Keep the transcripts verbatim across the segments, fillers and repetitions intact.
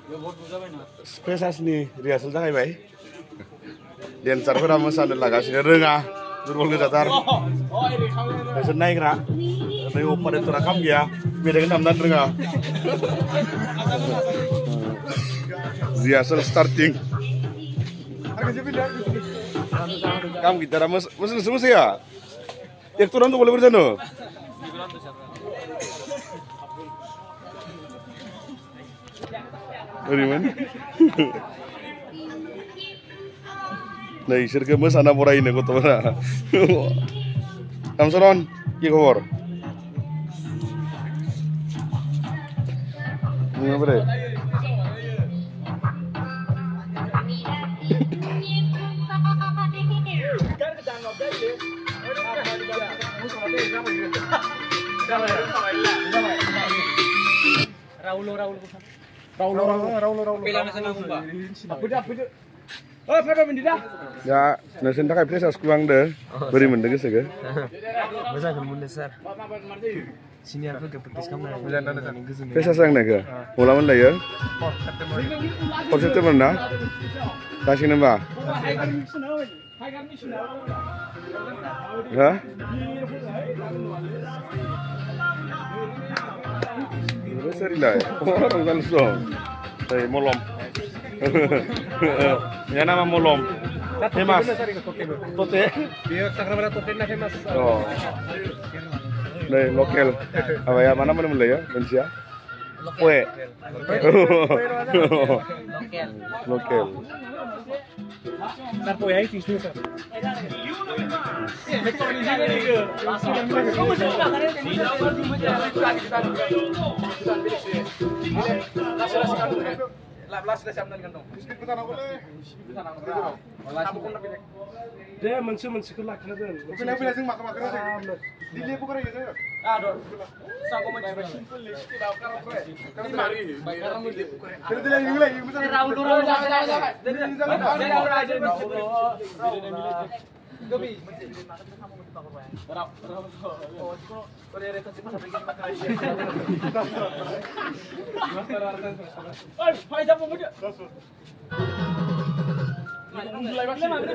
Spesiasनि rehearsal जागायबाय डेन्सारफोरा मोसानो लागासिनो रोङा दुरबल गोजाथार बिसोर नायग्रा नै अपारेटरा खाम गैया मेथाइखौ दामनानै रोङा rehearsal starting kam gitara mas mas semua ya aktoran tuh boleh berjano Beriman nah isir ke mas anak murah ini kok teman Kamsaron ki khobor ini apa deh Raulo Raulo Raulo Raulo Raulo Raulo Pila na sa nangumba Beda beda Oh pada mendida Ya nasin takai presa skuang deh beri mendega sega Masa kamu dasar Sini aku ke petis kamu presa sang naga mulaman lah ya Oh September na Kasih nambah Hah? Seri lah, orang kan so, saya molom, ya nama molom, famous, tote, Dia sakramana tote na famous oh, dari lokal, apa ya mana mana mulai ya, Indonesia, kue, lokal, Ntar poe ai tisu sa Dia mensi mensi kelak na din. Pila pila sing maka maka dili po kare gitu. Ah, dor. Sa ko man Pero dili yung lagi yung bisa. Raul Raul Gabi. Ay, hai jam mo dia. Mulai bakal mana?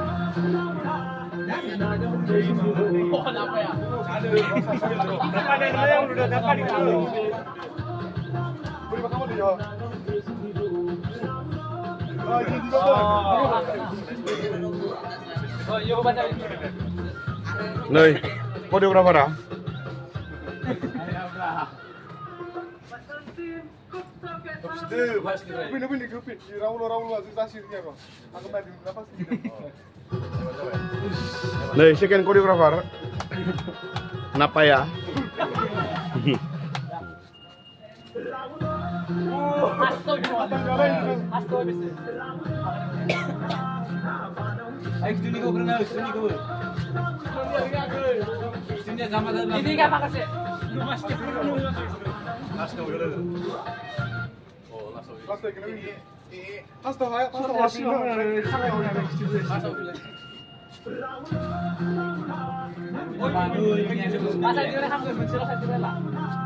Oh, apa ya? Dapat yang udah dapat di kalau. Beri makan mo dia. Oh, jadi Oh, yo baca. nih, koreografer ah, Pino pino grupin, Raulo Raulo así está sirnya kok. Aku tadi berapa sih? nih second koreografer, kenapa ya? Ayo sini kau berenang, sini kau. Sini sama dalam. Ini apa kasih? Mas Lasto udah. Oh, lasto. Lasto que no vi. Hasta hay, hasta hay. Masa dia nak hamil, mencela satu lah.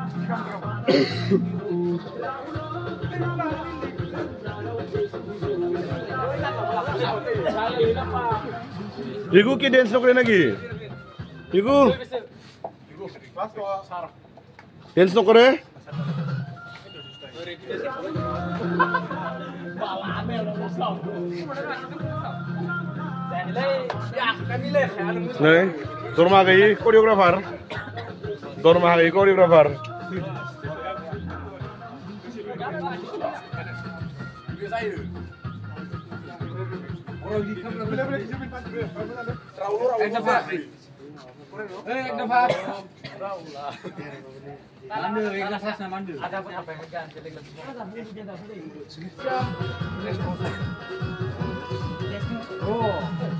Igu ki dance no keren lagi. Igu. Lasto sarap. Dance no keren. Nih, dorma gay koreografer. Dorma gay koreografer. Pila pila kijupin pa. Raulo Raulo. Eh, dapat. Eh, dapat. Mandu, ikhlas ikhlas mandu. Ada apa apa yang kan? Jadi lebih. Oh.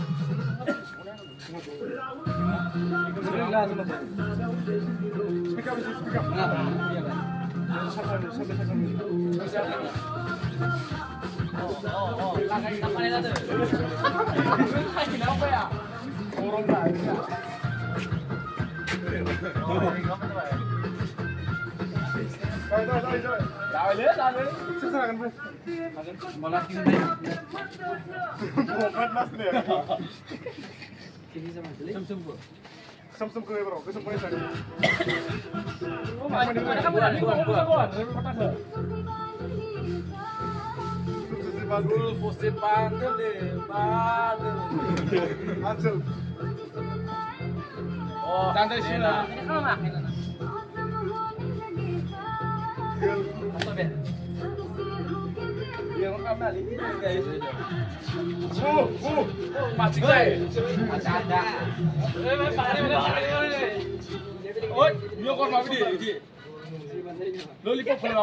Speak up, speak up. Oh, oh, langkah di depan itu. Kenapa ya? Orang lain. Ayo, ayo, ayo. Tahu le, tahu le. Silakan, Bro. Malah kini baik. Bukan mas nih. Sum-sum bu. Sem-sem ke bro, ke semua sana. Oh, mana kamu ada? Buat, buat, buat. Sesi bandul, Fosil bandel deh, bandel. Ansel. Oh, santai sih lah. Ini kalau makin lah. Apa be? Dia mau kamera ini guys. Oh, oh. Macam guys. Macam ada. Eh, pare pare pare. Oh, dia kau mau dia, dia. Lollipop